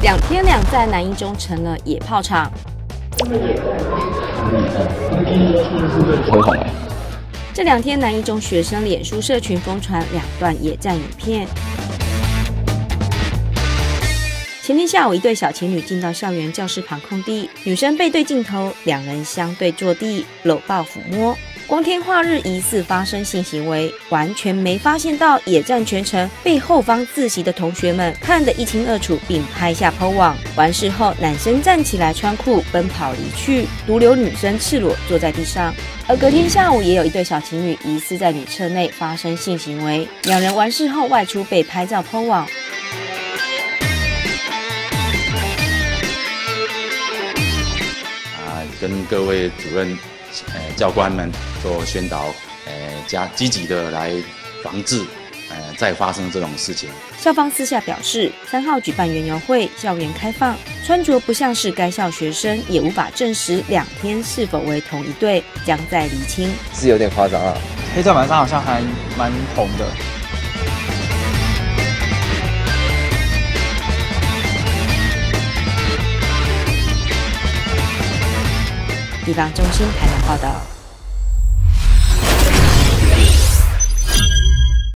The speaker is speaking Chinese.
2天2在南一中成了野炮场。 会红哎。 这2天南一中学生脸书社群疯传2段野战影片。前天下午，一对小情侣进到校园教室旁空地，女生背对镜头，2人相对坐地，搂抱抚摸。光天化日疑似发生性行为，完全没发现到野战全程被后方自习的同学们看得一清二楚，并拍下 po 网。完事后，男生站起来穿裤奔跑离去，独留女生赤裸坐在地上。而隔天下午，也有一对小情侣疑似在女厕内发生性行为，2人完事后外出被拍照 po 网。 跟各位主任、教官们做宣导，积极的来防治，再发生这种事情。 校方私下表示，3号举办园游会，校园开放，穿着不像是该校学生，也无法证实2天是否为同一队，将在厘清。 是有点夸张啊。 黑站板上好像还蛮红的。 地方中心台南报道。